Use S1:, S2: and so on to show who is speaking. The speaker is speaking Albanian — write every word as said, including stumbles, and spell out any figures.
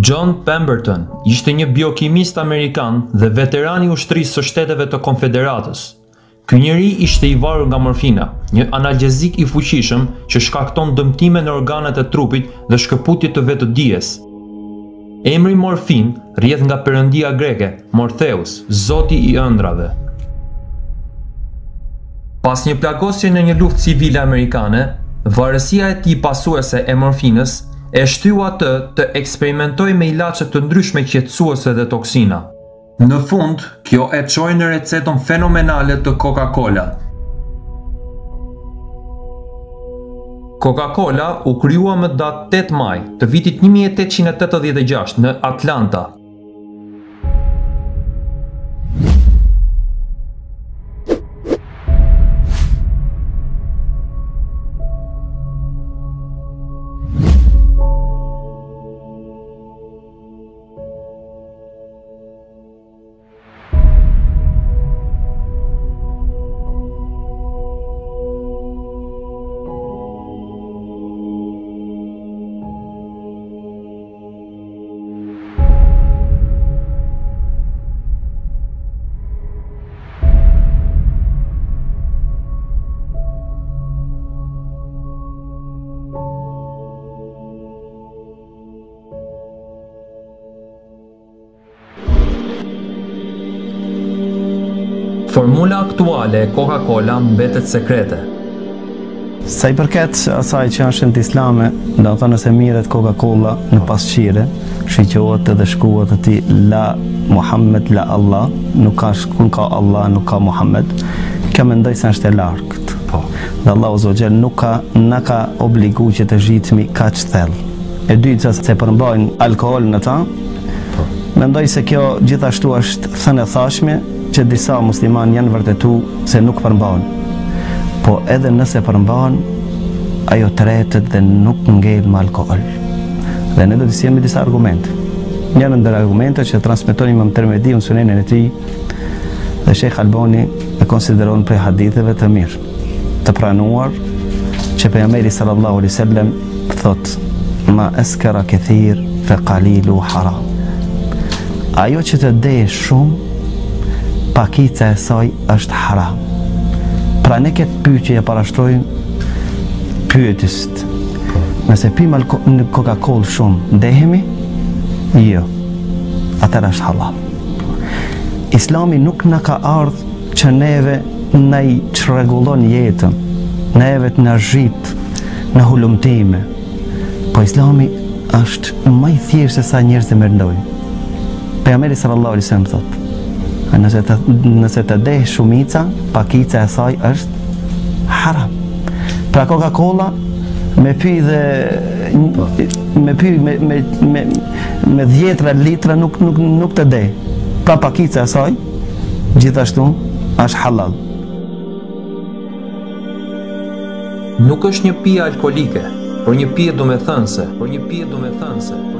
S1: John Pemberton ishte një biokimist amerikan dhe veteran i ushtrisë së Shteteve të Konfederatës. Ky njeri ishte i varur nga morfina, një analgjezik i fuqishëm që shkakton dëmtime në organet e trupit dhe shkëputje të vetëdijes. Emri morfin rrjedh nga perëndia greke, Morpheus, zoti i ëndrave. Pas një plagosje në një luftë civile amerikane, varësia e tij pasuese e morfinës e shtyu atë të eksperimentoj me ilaçe të ndryshme qetësuese dhe toksina. Në fund, kjo e çoi në recetën fenomenale të Coca-Cola. Coca-Cola u krijua më datë tetë maj të vitit një mijë e tetëqind e tetëdhjetë e gjashtë në Atlanta. Formula aktuale e Coca-Cola mbetet sekrete.
S2: Sa i përket asaj që është në islame, do të thonë se mirët Coca-Cola në pasqire, shiqohet edhe shkruhet aty la Muhammed la Allah, nuk ka shkruan ka Allah, nuk ka Muhammed. Kjo mendoj se është e largët. Po. Dhe Allahu Zogjel nuk ka na ka obligu që të zhitemi kaq thellë. E dyta se përmbajnë alkool në ta. Po. Mendoj se kjo gjithashtu është thënë e thashme që disa musliman janë vërtetu se nuk përmbahen. Po edhe nëse përmbahen, ajo tretet dhe nuk ngel me alkool. Dhe ne do të sjellemi disa argumente. Njëra ndër argumentet që transmetonin Imam Tirmidhiu në Sunenin e tij dhe Sheikh Albani e konsideron prej haditheve të mirë, të pranuar, që pejgamberi sallallahu alaihi wasallam thotë: "Ma askara kathir fa qalilu haram." Ajo që të dej shumë, pakica e saj është haram. Pra ne këtë pyetje e parashtrojmë pyetësit. Nëse pim në Coca-Cola shumë, ndehemi? Jo. Atëra është halal. Islami nuk na ka ardhur që neve na i çrregullon jetën, neve të na zhit në hulumtime. Po Islami është më i thjeshtë se sa njerëzit mendojnë. Pejgamberi sallallahu alaihi wasallam thotë: Nëse të, nëse të deh shumica, pakica e saj është haram. Pra Coca-Cola me py dhe me py me me me, me dhjetra litra nuk nuk nuk të deh. Pra pakica e saj gjithashtu është halal.
S1: Nuk është një pije alkolike, por një pije domethënëse, por një pije domethënëse.